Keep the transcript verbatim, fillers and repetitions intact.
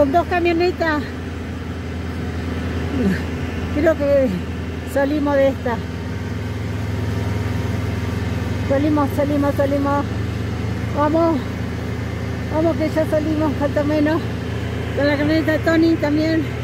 con dos camionetas. Creo que salimos de esta. Salimos, salimos, salimos. Vamos. Vamos que ya salimos, falta menos. Con la camioneta de Tony también.